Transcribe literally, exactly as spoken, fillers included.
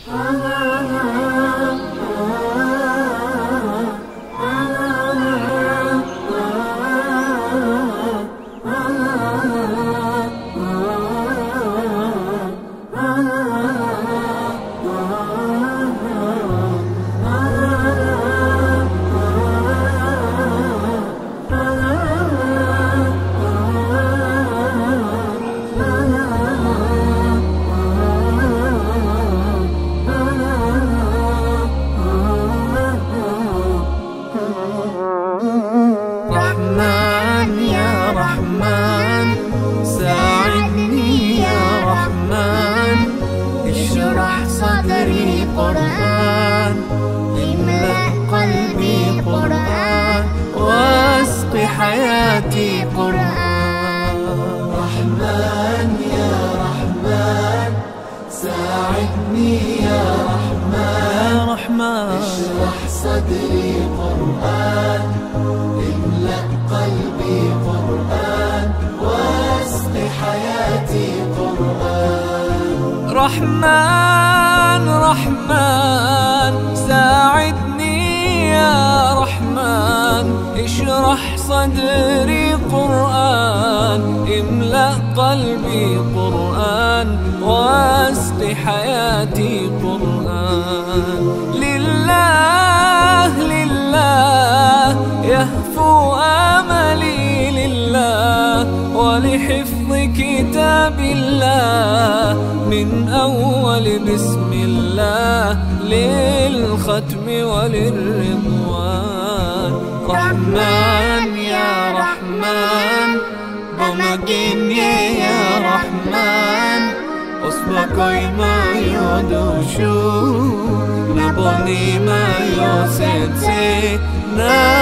صدري قرآن، املأ قلبي قرآن، واسق حياتي قرآن. رحمن يا رحمن ساعدني يا رحمن، يا رحمن اشرح صدري قرآن، املأ قلبي قرآن، واسق حياتي قرآن. رحمن رحمن ساعدني يا رحمن، اشرح صدري قرآن، املأ قلبي قرآن، واسق حياتي قرآن. لله لله يهفو آملي لله، ولحفظ كتاب الله من أول بسم الله للختم وللرضوان. رحمن يا رحمن بمجيني يا رحمن، أصبحي ما يدوشو نبني ما يوسنسي.